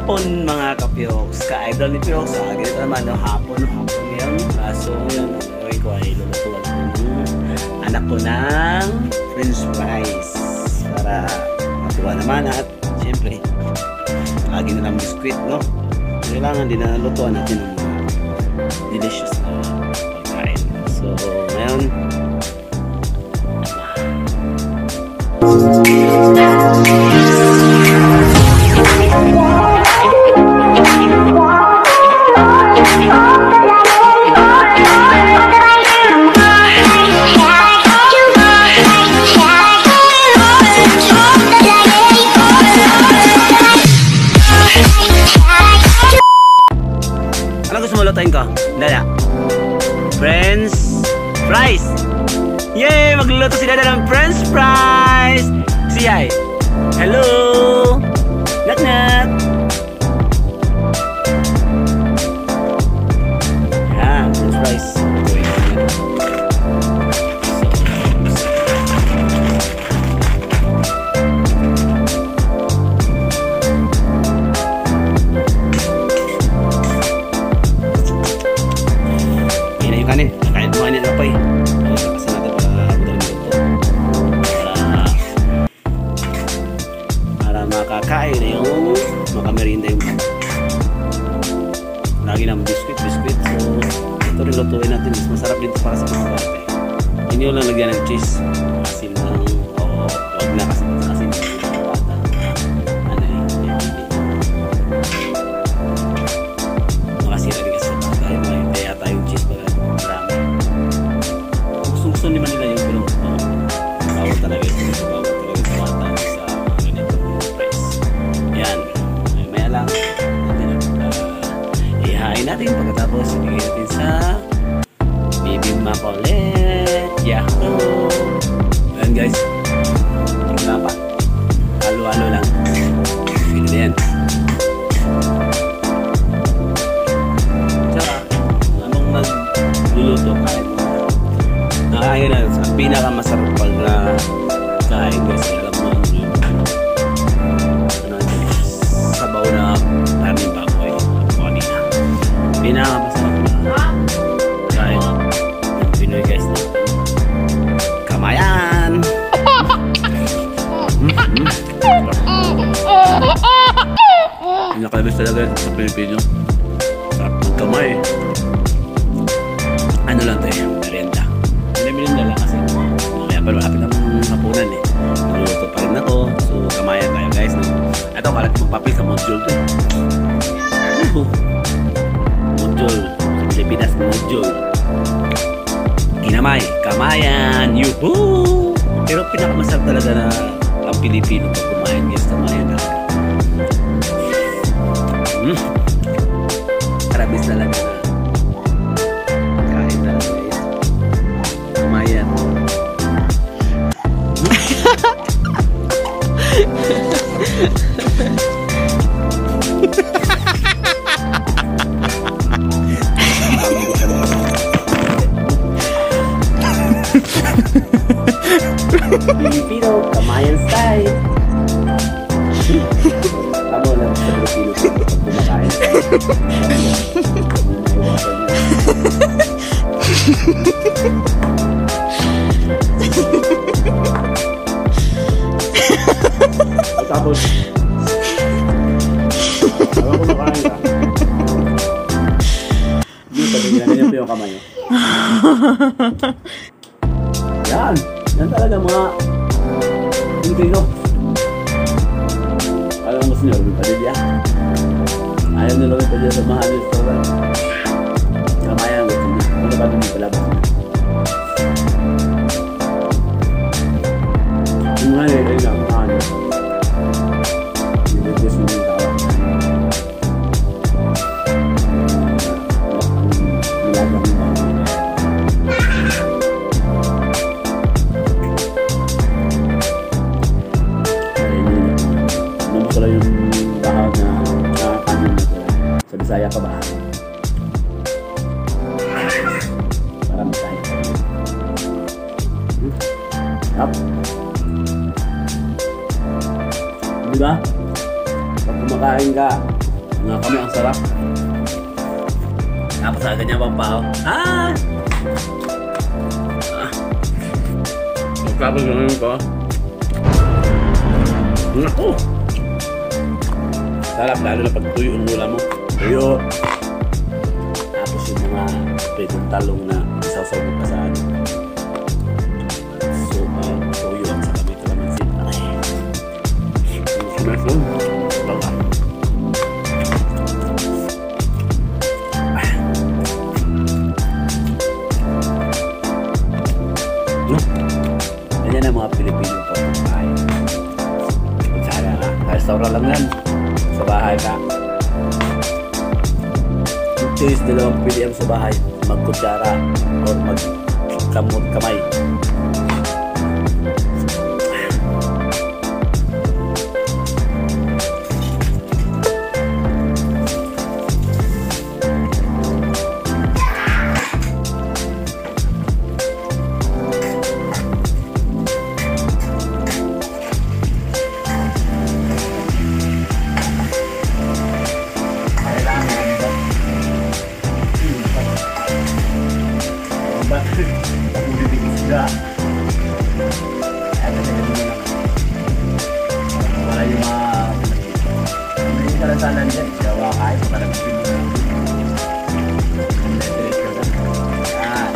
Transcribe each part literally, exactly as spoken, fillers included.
hapon mga kapyoks, ka-idol ni Pyoks. Ah, ganito naman, no? hapon, hapon ngayon. Ah, so, yun, gawin ko ay lulutuan ko ng anak ko ng french fries para matuwa naman at syempre, lagi na lang biskwit, no? Kailangan din na lutuan natin ng mga delicious na pagkain. So, ngayon, ano gusto mo lutuin ko? Dada. French fries. Yay! Magluluto si Dada ng French fries. Si Ay. Hello. Knock knock. Yan, French fries. Kanin, kain mo kanin apa eh? Kasi natin para abot ito para para makakain na yung makamerinda yung lagi ng biscuit biscuit. So ito rin lutuin natin, mas masarap dito para sa masarap eh. Hindi ko lang lagyan ng cheese, asin lang o huwag na kasi asin ano eh, makasira rin kasi tayo kaya tayong cheese pala. Gusto naman nila yung pero uh, bawal talaga ito, bawal talaga ito mata sa mga ganitong price. Yan, may maya lang uh, ihain natin pagkatapos ibigay natin sa bibimbap ulit. Yahoo! Ayan guys, wala pa, halo-halo lang, pwede na yan. Tsaka anong nagluluto kahit nakain na sa pinakamasarap pag na kain guys, alam mo yung ano, sabaw na karning baboy kanina, pinakamasarap na kain ng Pinoy guys na kamayan. Mm-hmm. Nakalabas talaga sa Pilipino, sarap magkamay. Ano lang tayo, merienda merienda lang kasi kaya pero malapit na mong hapunan eh. Naluluto pa rin ako. So kamayan tayo guys, no? Ito kalat mong papel sa module to. Module sa Pilipinas, module kinamay, kamayan, yuhuu. Pero pinakamasarap talaga na ang Pilipino pag kumain guys, kamayan talaga. Hmm karabis talaga na kain talaga guys, kamayan. Pilipino, kamayan style. Tama lang sa Pilipino pag kumakain. Tapos habang kumakain ka, dito bigyan ganyan pa yung kamay nyo. Yan, yan talaga mga Pilipino. Alam mo gusto nyo, Robin Padilla. Ayaw nyo Robin Padilla sa mahal yung restaurant. Kamayan ang gusto nyo, ano ba nyo palabas nyo? Yung nga nyo, yun lang, mga ano. Just yung tawag na nilagang mo ano mo sila yung bahag na nakakanin na sila sa Bisaya ka ba? Parang tayo up diba? Pag kumakain ka, Mga kami, ang sarap. Tapos sa ganyan pang pao. Ah! Ah! Tapos ganyan ko. Naku! Sarap, lalo na pag tuyo ang mula mo. Tuyo. Tapos yung mga pwedeng talong na isasaw mo pa sa ano. So, uh, tuyo at saka may kalamansin. Ay! Sumeso. Baka. No? Ganyan ang mga Pilipino pa ng bahay. Sana ka. Restaurant lang yan. Sa bahay ka. Choice dalawang P D M sa bahay. Magkutsara o magkamot kamay. Wala yung mga hindi ka lang sana dyan gawa kahit makalapin mo ah.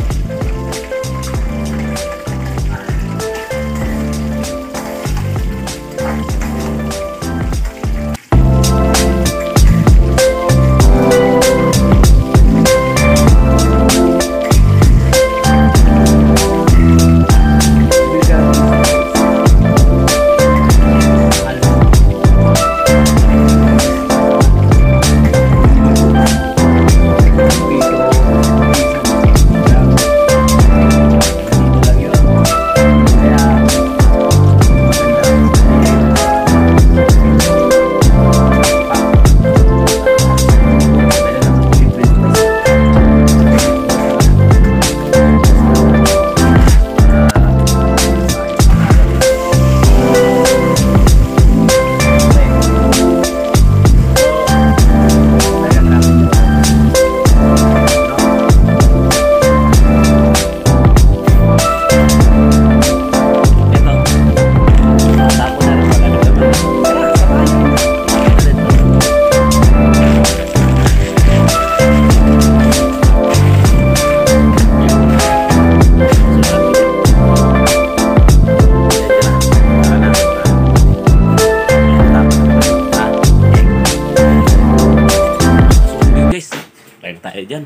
Tayo dyan.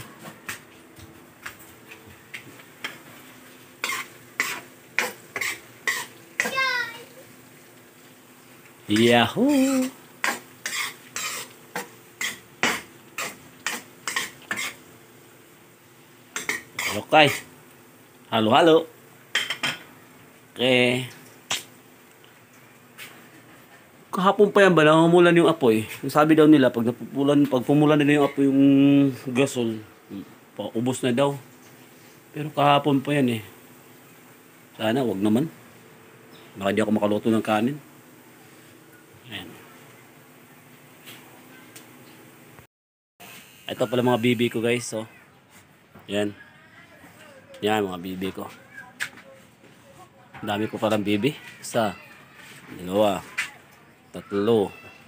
Yahoo! Okay. Halo-halo. Okay. Kahapon pa yan ba, nangangamulan yung apoy. Sabi daw nila, pag napupulan, pag pumulan nila yung apoy yung gasol, ubos na daw. Pero kahapon pa yan eh. Sana, wag naman. Baka di ako makaluto ng kanin. Ayan. Ito pala mga bibi ko guys, so. Yan. Yan mga bibi ko. Ang dami ko parang bibi. Isa, dalawa, tatlo.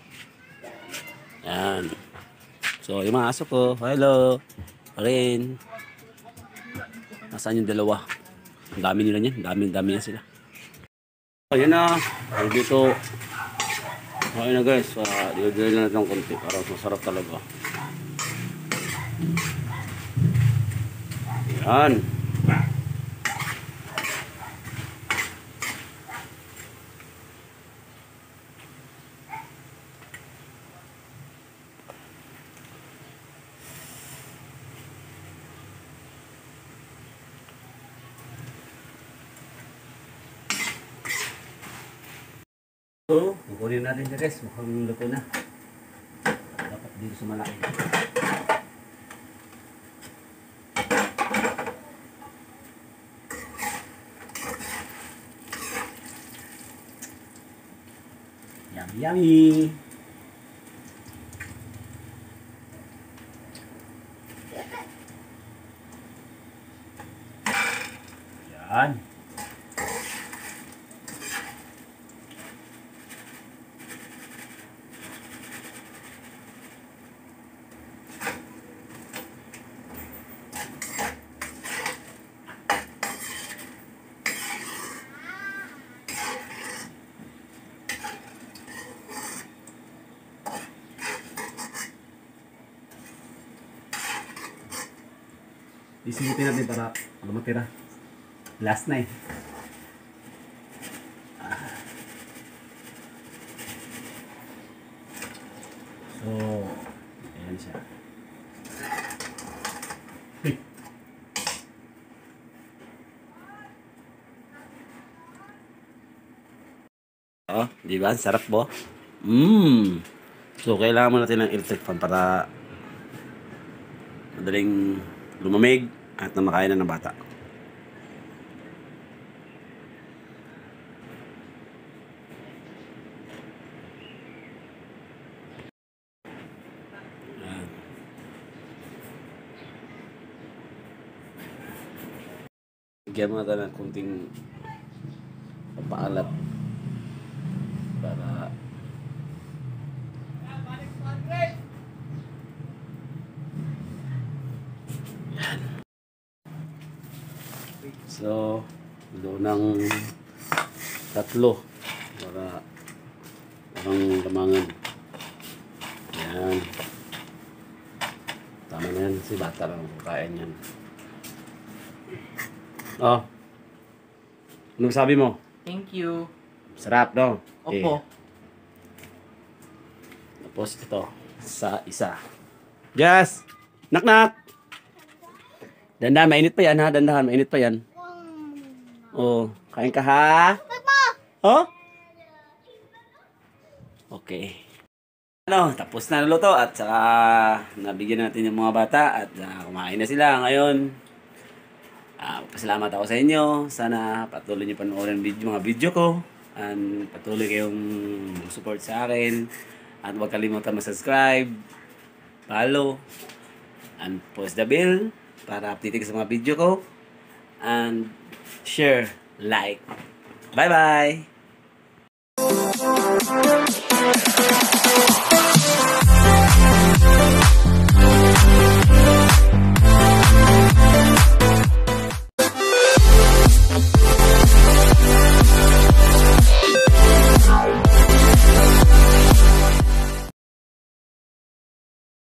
Yan. So, yung mga aso ko, hello. Rin. Nasaan yung dalawa? Ang dami nila niyan. Dami, dami na sila. Ayan na. Ay, dito. Okay na guys. Uh, Dilo-dilo na natin ng konti. Para masarap talaga. Yan. So, kukunin natin siya guys. Mukhang luto na. Dapat dito sa malaki. Yummy, yummy. Yan. Isipin natin para lumatira. Last na eh. So, ayan siya. Oh, di ba? Sarap po. Mmm. So, kailangan mo natin ng electric fan para madaling lumamig at na makain na ng bata. Ayan. Bigyan mo natin ng kunting papaalat para so, doon ng tatlo para parang lamangan. Yan. Tama na yan. Si bata lang kakain yan. Oh. Anong sabi mo? Thank you. Sarap, no? Opo. Tapos ito, sa isa. Jess! Knock-knock! Dandahan, mainit pa yan ha. Dandahan, mainit pa yan. Oh, kain ka ha? Oh? Okay. Ano, tapos na naluto at saka nabigyan natin yung mga bata at uh, kumain na sila ngayon. Uh, pasalamat ako sa inyo. Sana patuloy niyo panoorin video, mga video ko. And patuloy kayong support sa akin. At huwag kalimutan mag-subscribe, follow, and post the bell para update ka sa mga video ko. And share, like. Bye-bye!